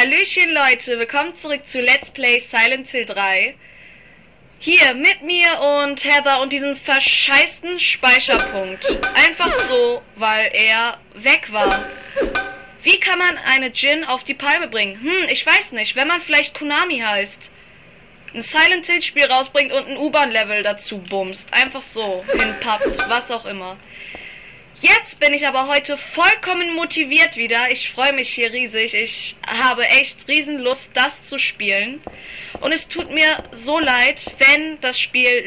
Hallöchen Leute, willkommen zurück zu Let's Play Silent Hill 3. Hier mit mir und Heather und diesem verscheißten Speicherpunkt. Einfach so, weil er weg war. Wie kann man eine Djinn auf die Palme bringen? Ich weiß nicht, wenn man vielleicht Konami heißt. Ein Silent Hill Spiel rausbringt und ein U-Bahn-Level dazu bumst. Einfach so, hinpappt, was auch immer. Jetzt bin ich aber heute vollkommen motiviert wieder. Ich freue mich hier riesig. Ich habe echt riesen Lust, das zu spielen. Und es tut mir so leid, wenn das Spiel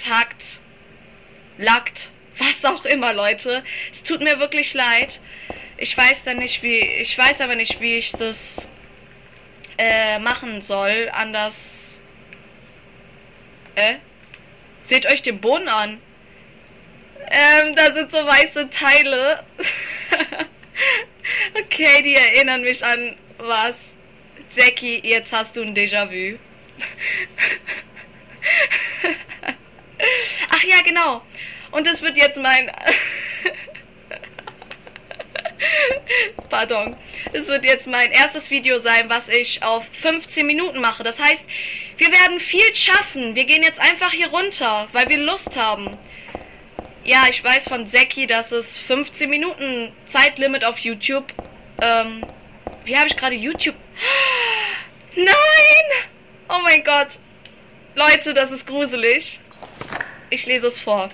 laggt, was auch immer, Leute. Es tut mir wirklich leid. Ich weiß aber nicht, wie ich das machen soll. Anders. Seht euch den Boden an. Da sind so weiße Teile. Okay, die erinnern mich an was? Zeki, jetzt hast du ein Déjà-vu. Ach ja, genau. Und das wird jetzt mein... Pardon. Das wird jetzt mein erstes Video sein, was ich auf 15 Minuten mache. Das heißt, wir werden viel schaffen. Wir gehen jetzt einfach hier runter, weil wir Lust haben. Ja, ich weiß von Zeki, dass es 15 Minuten Zeitlimit auf YouTube. Wie habe ich gerade YouTube? Nein! Oh mein Gott. Leute, das ist gruselig. Ich lese es vor.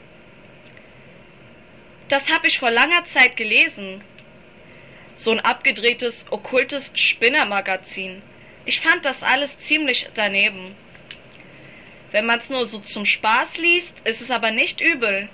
Das habe ich vor langer Zeit gelesen. So ein abgedrehtes, okkultes Spinnermagazin. Ich fand das alles ziemlich daneben. Wenn man es nur so zum Spaß liest, ist es aber nicht übel.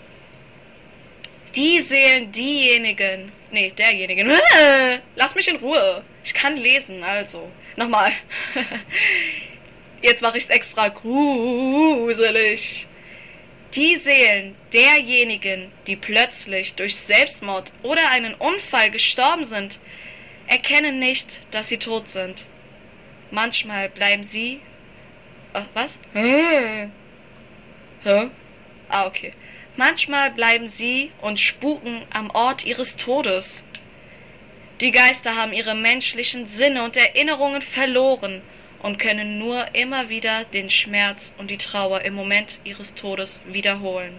Die Seelen, derjenigen. Lass mich in Ruhe. Ich kann lesen, also. Nochmal. Jetzt mache ich es extra gruselig. Die Seelen derjenigen, die plötzlich durch Selbstmord oder einen Unfall gestorben sind, erkennen nicht, dass sie tot sind. Manchmal bleiben sie... was? Hä? Ah, okay. Manchmal bleiben sie und spuken am Ort ihres Todes. Die Geister haben ihre menschlichen Sinne und Erinnerungen verloren und können nur immer wieder den Schmerz und die Trauer im Moment ihres Todes wiederholen.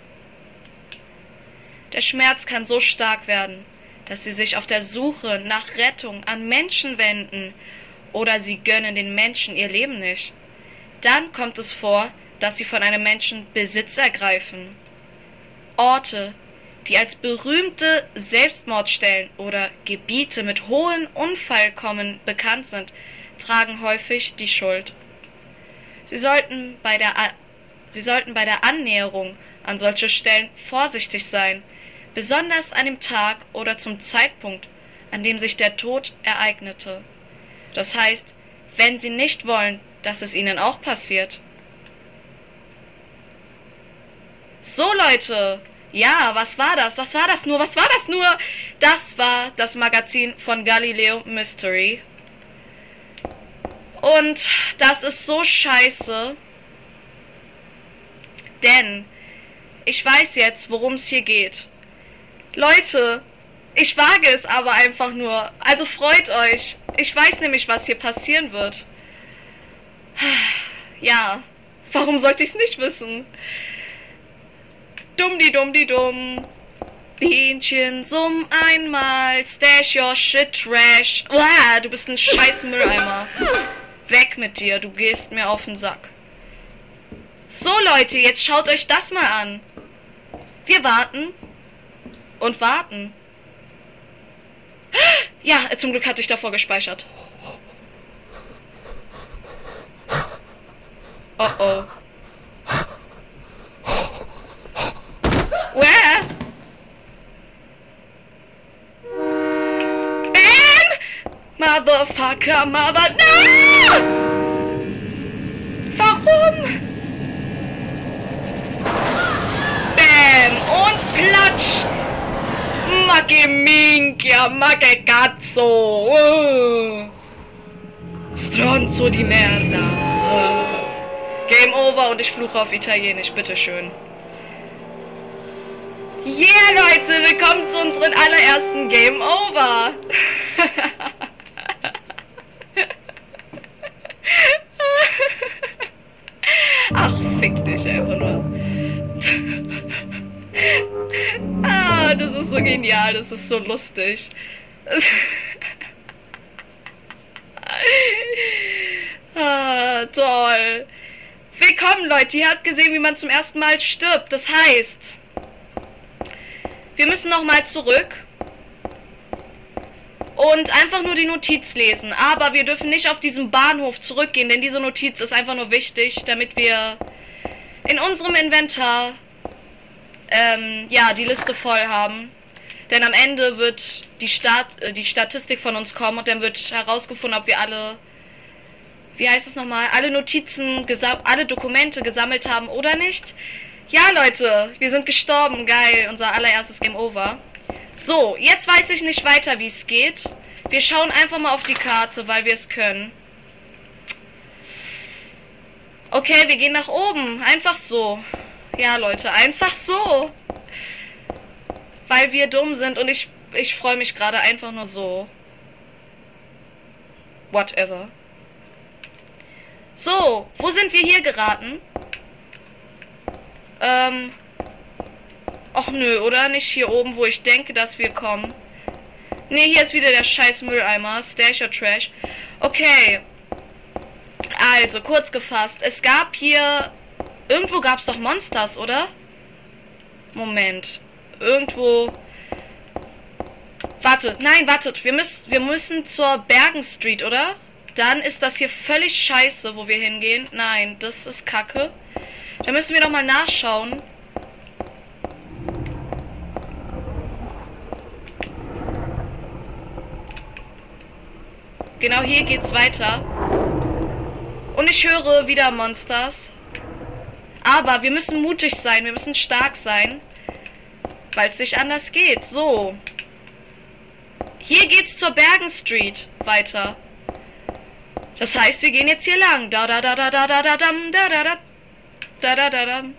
Der Schmerz kann so stark werden, dass sie sich auf der Suche nach Rettung an Menschen wenden oder sie gönnen den Menschen ihr Leben nicht. Dann kommt es vor, dass sie von einem Menschen Besitz ergreifen. Orte, die als berühmte Selbstmordstellen oder Gebiete mit hohen Unfallkommen bekannt sind, tragen häufig die Schuld. Sie sollten bei der Annäherung an solche Stellen vorsichtig sein, besonders an dem Tag oder zum Zeitpunkt, an dem sich der Tod ereignete. Das heißt, wenn sie nicht wollen, dass es ihnen auch passiert. So, Leute. Ja, was war das? Was war das nur? Das war das Magazin von Galileo Mystery. Und das ist so scheiße. Denn ich weiß jetzt, worum es hier geht. Leute, ich wage es aber einfach nur. Also freut euch. Ich weiß nämlich, was hier passieren wird. Ja, warum sollte ich es nicht wissen? Dumm. Bienchen, summ einmal, stash your shit trash. Uah, du bist ein scheiß Mülleimer. Weg mit dir, du gehst mir auf den Sack. So Leute, jetzt schaut euch das mal an. Wir warten und warten. Ja, zum Glück hatte ich davor gespeichert. Oh oh. Where? Motherfucker, No! Warum? Bam! Und platsch! Macke minchia, macke cazzo! Stronzo di merda! Game over und ich fluche auf Italienisch, bitteschön. Yeah, Leute, willkommen zu unserem allerersten Game Over! so genial, das ist so lustig. Ah, toll. Willkommen, Leute. Ihr habt gesehen, wie man zum ersten Mal stirbt. Das heißt, wir müssen nochmal zurück und einfach nur die Notiz lesen. Aber wir dürfen nicht auf diesen Bahnhof zurückgehen, denn diese Notiz ist einfach nur wichtig, damit wir in unserem Inventar ja, die Liste voll haben. Denn am Ende wird die Statistik von uns kommen und dann wird herausgefunden, ob wir alle, wie heißt es nochmal, alle Notizen, alle Dokumente gesammelt haben oder nicht. Ja, Leute, wir sind gestorben, geil, unser allererstes Game Over. So, jetzt weiß ich nicht weiter, wie es geht. Wir schauen einfach mal auf die Karte, weil wir es können. Okay, wir gehen nach oben, einfach so. Ja, Leute, einfach so. Weil wir dumm sind und ich freue mich gerade einfach nur so. Whatever. So, wo sind wir hier geraten? Ach nö, oder? Nicht hier oben, wo ich denke, dass wir kommen. Ne, hier ist wieder der scheiß Mülleimer. Stash or Trash. Okay. Also, kurz gefasst. Es gab hier... Irgendwo gab es doch Monsters, oder? Moment. Irgendwo... Warte, nein, wartet. Wir müssen zur Bergen Street, oder? Dann ist das hier völlig scheiße, wo wir hingehen. Nein, das ist Kacke. Da müssen wir nochmal nachschauen. Genau hier geht's weiter. Und ich höre wieder Monsters. Aber wir müssen mutig sein, wir müssen stark sein. Weil es nicht anders geht. So. Hier geht's zur Bergen Street weiter. Das heißt, wir gehen jetzt hier lang. Da da da da da da da dam da da da da da da da.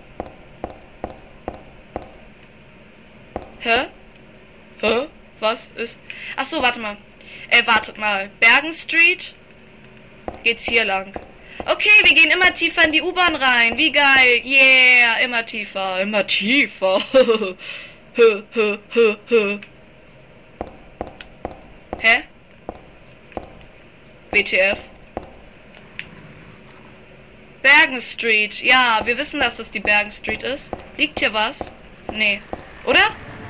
Hä? Hä? Was ist? Ach so, warte mal. Wartet mal. Bergen Street? Geht's hier lang. Okay, wir gehen immer tiefer in die U-Bahn rein. Wie geil. Yeah, immer tiefer. Immer tiefer. Hä? WTF? Bergen Street. Ja, wir wissen, dass das die Bergen Street ist. Liegt hier was? Nee. Oder?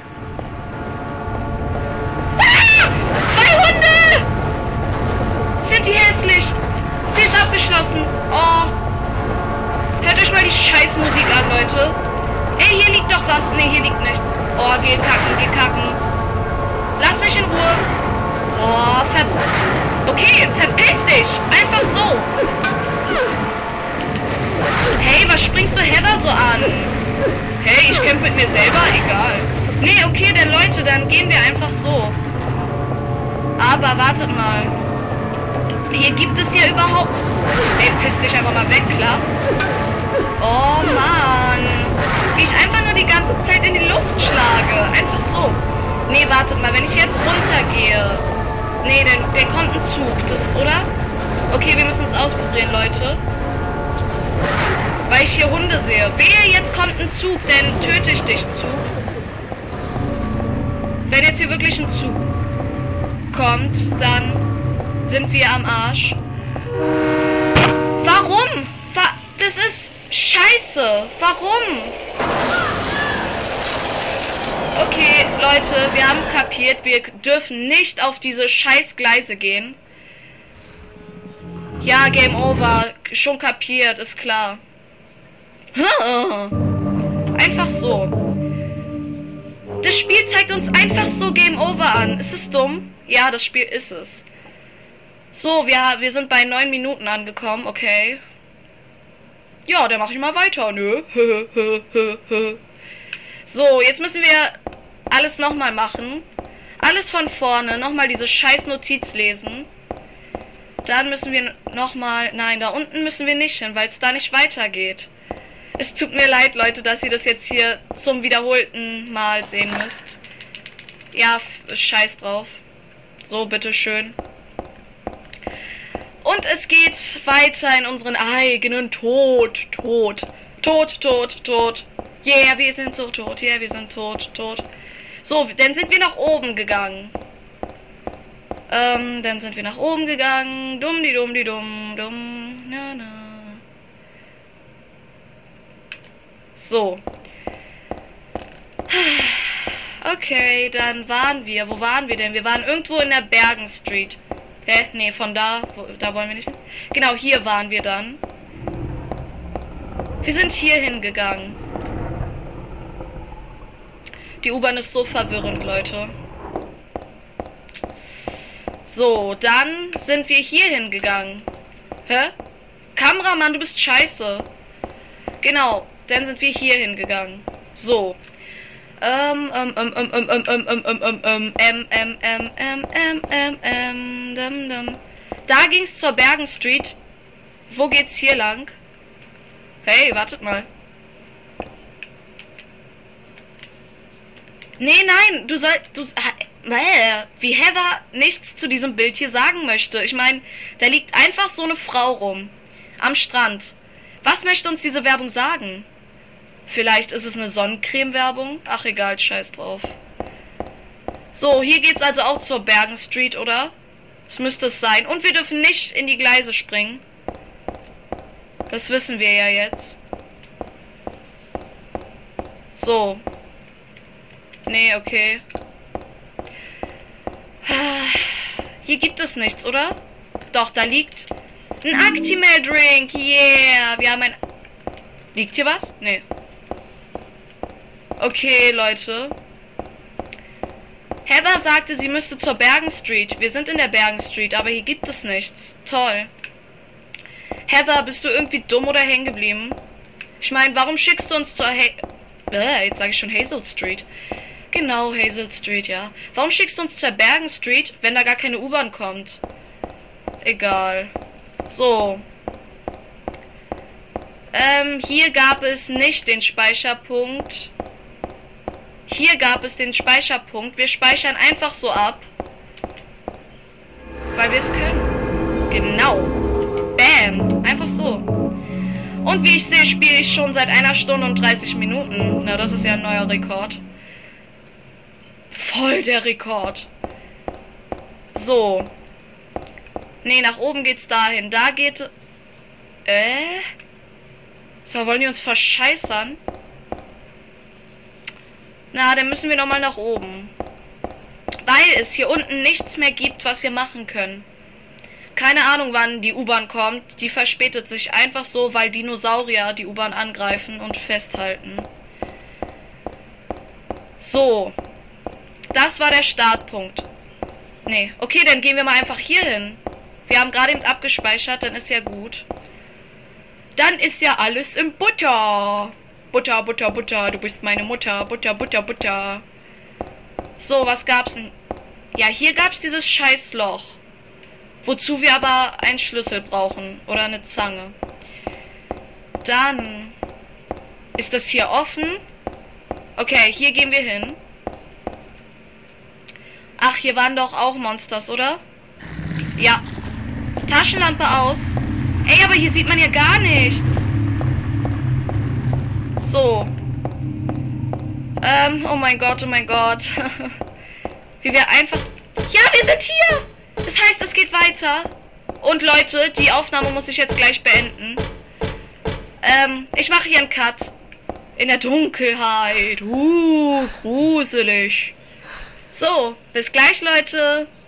Ah! 2 Hunde! Sind die hässlich? Sie ist abgeschlossen. Oh. Hört euch mal die Scheißmusik an, Leute. Ey, hier liegt doch was. Nee, hier liegt nichts. Oh, geh kacken, geh kacken. Lass mich in Ruhe. Oh, okay, verpiss dich. Einfach so. Hey, was springst du Heather so an? Hey, ich kämpfe mit mir selber. Egal. Nee, okay, dann Leute, dann gehen wir einfach so. Aber wartet mal. Hier gibt es ja überhaupt... Ey, piss dich einfach mal weg, klar? Oh, Mann. Wie ich einfach nur die ganze Zeit in die Luft schlage. Einfach so. Nee, wartet mal, wenn ich jetzt runtergehe... Nee, der kommt ein Zug, das, oder? Okay, wir müssen es ausprobieren, Leute. Weil ich hier Hunde sehe. Wehe, jetzt kommt ein Zug, dann töte ich dich, Zug. Wenn jetzt hier wirklich ein Zug kommt, dann sind wir am Arsch. Warum? Das ist scheiße. Warum? Okay, Leute, wir haben kapiert, wir dürfen nicht auf diese scheiß Gleise gehen. Ja, Game Over. Schon kapiert, ist klar. Einfach so. Das Spiel zeigt uns einfach so Game Over an. Ist es dumm? Ja, das Spiel ist es. So, wir sind bei 9 Minuten angekommen, okay. Ja, dann mache ich mal weiter, nö. So, jetzt müssen wir alles nochmal machen. Alles von vorne. Nochmal diese scheiß Notiz lesen. Dann müssen wir nochmal... Nein, da unten müssen wir nicht hin, weil es da nicht weitergeht. Es tut mir leid, Leute, dass ihr das jetzt hier zum wiederholten Mal sehen müsst. Ja, scheiß drauf. So, bitteschön. Und es geht weiter in unseren eigenen Tod. Tod. Yeah, wir sind so tot. Yeah, wir sind tot. So, dann sind wir nach oben gegangen. Dumm, die dumm, na, na. So. Okay, dann waren wir. Wo waren wir denn? Wir waren irgendwo in der Bergen Street. Hä? Nee, von da. Da wollen wir nicht hin. Genau, hier waren wir dann. Wir sind hier hingegangen. Die U-Bahn ist so verwirrend, Leute. So, dann sind wir hier hingegangen. Hä? Kameramann, du bist scheiße. Genau, dann sind wir hier hingegangen. So. Da ging's zur Bergen Street. Wo geht's hier lang? Hey, wartet mal. Nee, nein, wie Heather nichts zu diesem Bild hier sagen möchte. Ich meine, da liegt einfach so eine Frau rum. Am Strand. Was möchte uns diese Werbung sagen? Vielleicht ist es eine Sonnencreme-Werbung? Ach egal, scheiß drauf. So, hier geht's also auch zur Bergen Street, oder? Das müsste es sein. Und wir dürfen nicht in die Gleise springen. Das wissen wir ja jetzt. So. Nee, okay. Hier gibt es nichts, oder? Doch, da liegt ein Actimel-Drink. Yeah. Wir haben ein... Liegt hier was? Nee. Okay, Leute. Heather sagte, sie müsste zur Bergen Street. Wir sind in der Bergen Street, aber hier gibt es nichts. Toll. Heather, bist du irgendwie dumm oder hängen geblieben? Ich meine, warum schickst du uns zur jetzt sage ich schon Hazel Street. Genau, Hazel Street, ja. Warum schickst du uns zur Bergen Street, wenn da gar keine U-Bahn kommt? Egal. So. Hier gab es nicht den Speicherpunkt. Hier gab es den Speicherpunkt. Wir speichern einfach so ab. Weil wir es können. Genau. Bam. Einfach so. Und wie ich sehe, spiele ich schon seit 1 Stunde und 30 Minuten. Na, das ist ja ein neuer Rekord. Voll der Rekord. So. Nee, nach oben geht's dahin. Da geht... So, wollen die uns verscheißern? Na, dann müssen wir nochmal nach oben. Weil es hier unten nichts mehr gibt, was wir machen können. Keine Ahnung, wann die U-Bahn kommt. Die verspätet sich einfach so, weil Dinosaurier die U-Bahn angreifen und festhalten. So. Das war der Startpunkt. Nee, okay, dann gehen wir mal einfach hier hin. Wir haben gerade eben abgespeichert, dann ist ja gut. Dann ist ja alles im Butter. Butter, Butter, Butter, du bist meine Mutter. Butter, Butter, Butter. So, was gab's denn? Ja, hier gab's dieses Scheißloch. Wozu wir aber einen Schlüssel brauchen. Oder eine Zange. Dann ist das hier offen. Okay, hier gehen wir hin. Ach, hier waren doch auch Monsters, oder? Ja. Taschenlampe aus. Ey, aber hier sieht man ja gar nichts. So. Oh mein Gott, oh mein Gott. Wie wir einfach... Ja, wir sind hier! Das heißt, es geht weiter. Und Leute, die Aufnahme muss ich jetzt gleich beenden. Ich mache hier einen Cut. In der Dunkelheit. Gruselig. So, bis gleich, Leute.